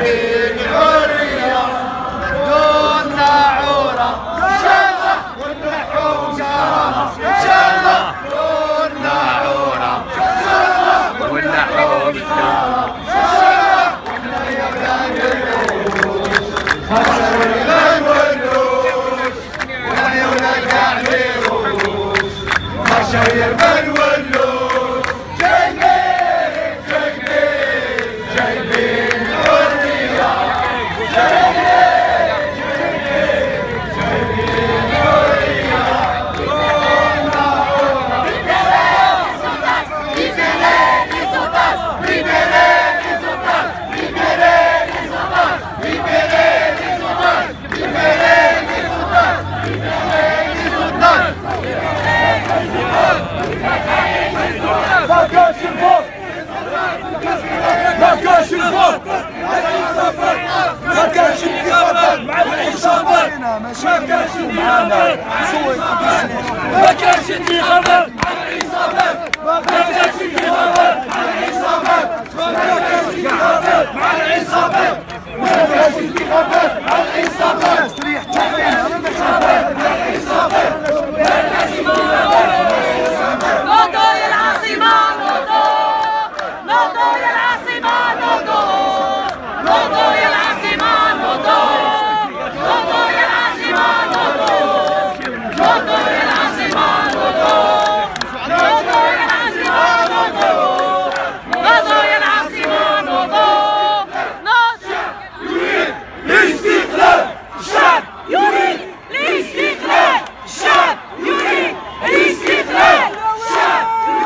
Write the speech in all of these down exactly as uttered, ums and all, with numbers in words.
جايبين حرية دون ناعورة شلة والنحوم كرامة شلة دون ناعورة شلة والنحوم كرامة شلة خسر الغيب والنوش وعيونا كعبيروش مشاير من والنوش جايبين جايبين جايبين حرية جايبين جايبين جايبين حرية دون ناعورة ريبيري سلطان ريبيري سلطان ريبيري سلطان ريبيري سلطان ريبيري سلطان ريبيري سلطان ما كانش الفوق ما كانش الفوق ما كانش انتخابات مع العصابات ما كانش معانا ما كانش انتخابات مع العصابات ما كانش انتخابات مع العصابات ما كانش انتخابات مع العصابات ما كانش انتخابات مع العصابات تريح تحوينا ما العصابات مع العصابات نوضو يا العاصمة نوضو نوضو يا العاصمة نوضو نوضو يا العاصمة نوضو نوضو يا العاصمة نوضو نوضو يا العاصمة نوضو نوضو يا العاصمة نوضو نوضو يا العاصمة نوضو يريد الاستقلال الشعب يريد الاستقلال الشعب يريد الاستقلال الشعب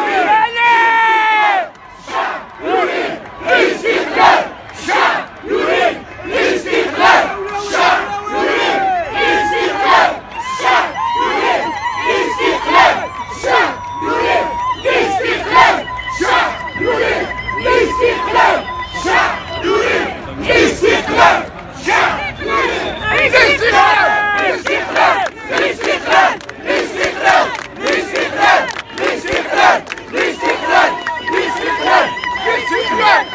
يريد الاستقلال الشعب يريد الاستقلال الشعب يريد الاستقلال الشعب يريد الاستقلال الشعب يريد الاستقلال الشعب يريد الاستقلال الشعب يريد الاستقلال الشعب يريد الاستقلال الاستقلال الاستقلال الاستقلال الاستقلال الاستقلال الاستقلال الاستقلال الاستقلال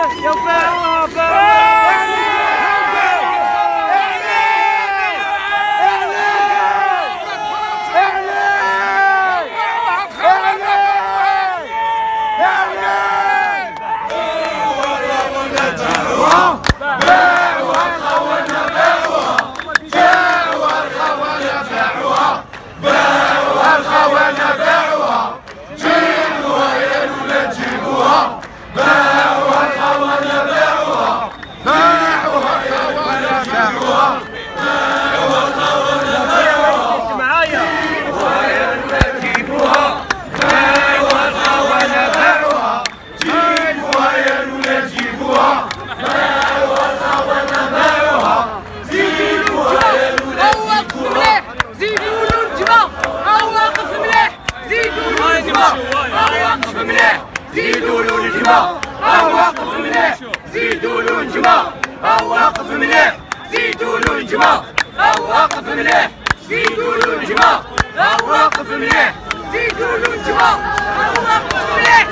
زيدوا له الجماع هو واقف مليح زيدوا له الجماع هو واقف مليح زيدوا له الجماع هو واقف مليح زيدوا له الجماع هو واقف مليح زيدوا له الجماع هو واقف مليح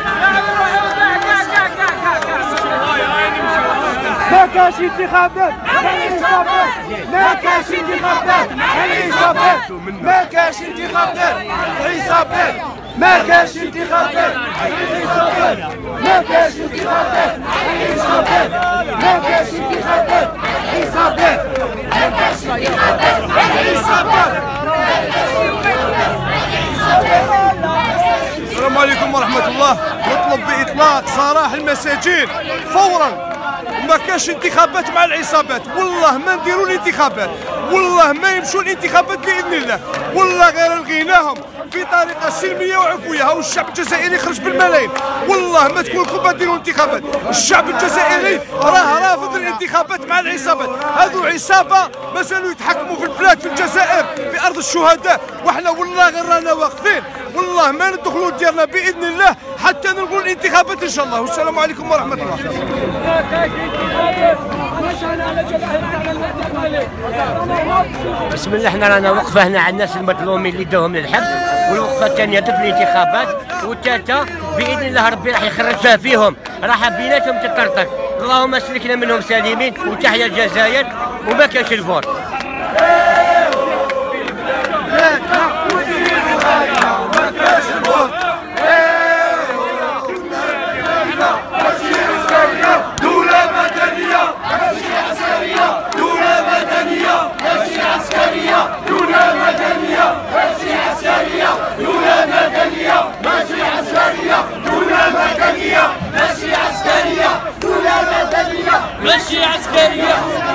ما كانش انتخابات ما كانش انتخابات عصابات ما كانش انتخابات عصابات ما كانش انتخابات عصابات ما كانش انتخابات عصابات ما كانش انتخابات عصابات ما كانش انتخابات عصابات. السلام عليكم ورحمة الله. نطلب بإطلاق سراح المساجين فورا. ما كاش انتخابات مع العصابات، والله ما نديروا الانتخابات، والله ما يمشوا الانتخابات باذن الله، والله غير لغيناهم بطريقه سلميه وعفويه. هاو الشعب الجزائري خرج بالملايين، والله ما تكون لكم نديروا انتخابات. الشعب الجزائري راه رافض الانتخابات مع العصابات. هذو عصابه مازالوا يتحكموا في البلاد في الجزائر في ارض الشهداء، وحنا والله غير رانا واقفين، والله ما ندخلوا ديارنا باذن الله حتى نلقوا الانتخابات ان شاء الله. والسلام عليكم ورحمه الله. بسم الله. احنا رانا وقفه هنا على الناس المظلومين اللي داهم للحبس، والوقفه الثانيه ضد الانتخابات، والثالثه باذن الله ربي راح يخرج فيهم، راح بيناتهم تطرطق. اللهم سلكنا منهم سالمين، وتحيا الجزائر وما كانش الفور. دولة مدنية ماشي عسكرية، دولة مدنية ماشي عسكرية، دولة مدنية ماشي عسكرية، دولة مدنية ماشي عسكرية، دولة مدنية ماشي عسكرية، دولة مدنية ماشي عسكرية.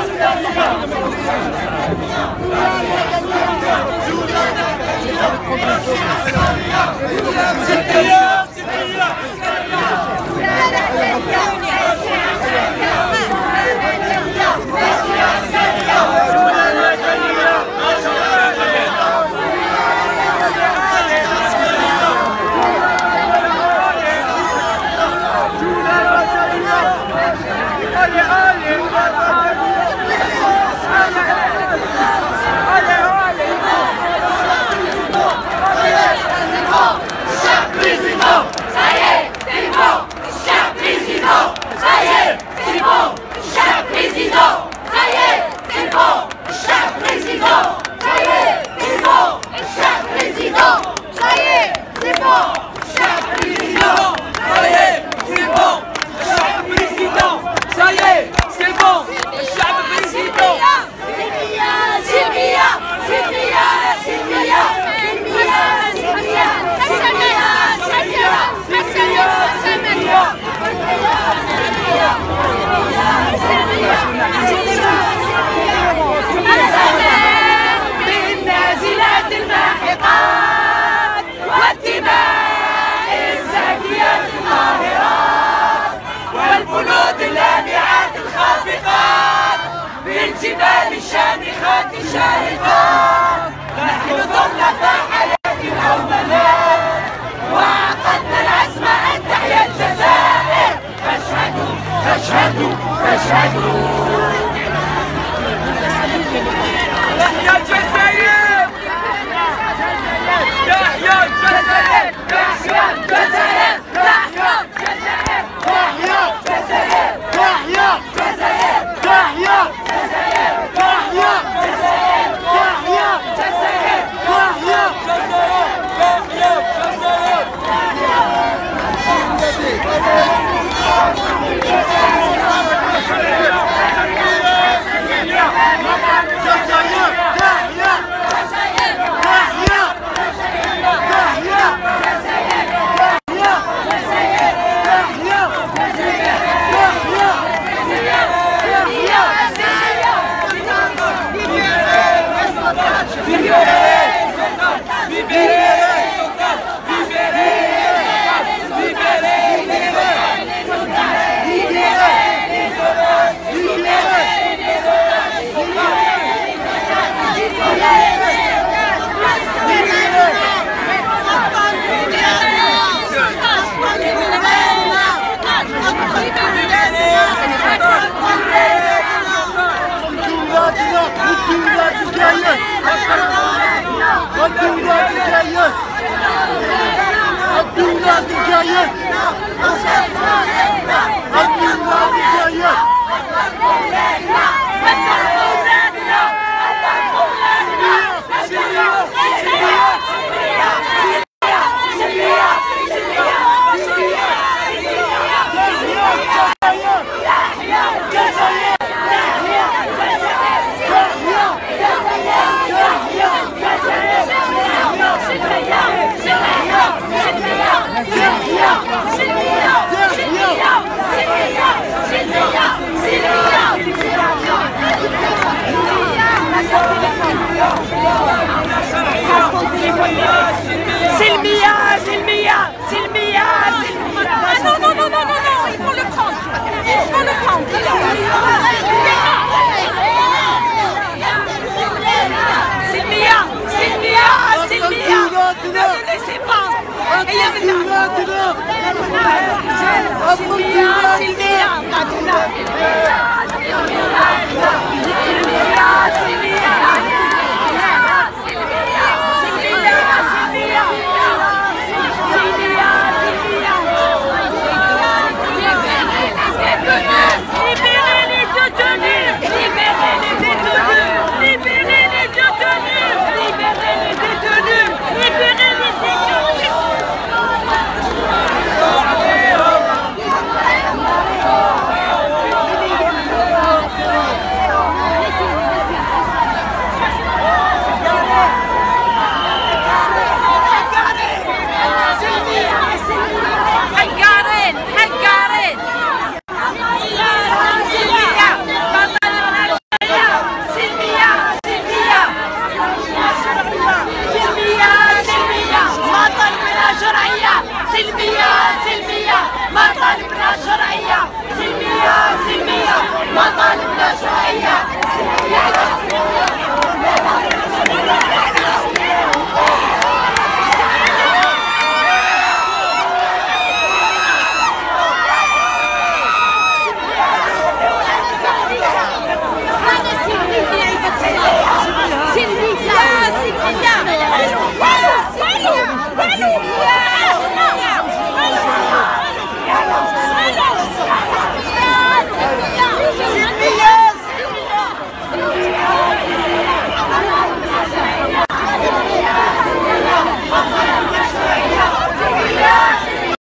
بالنازلات الماحقات والدماء الزاكيات الطاهرات والبنود اللامعات الخافقات في الجبال الشامخات الشاهقات، نحن ضمن حياة الحوملات وعقدنا العزم أن تحيا الجزائر. فاشهدوا فاشهدوا فاشهدوا. تحيا الجزائر، تحيا الجزائر، تحيا الجزائر، تحيا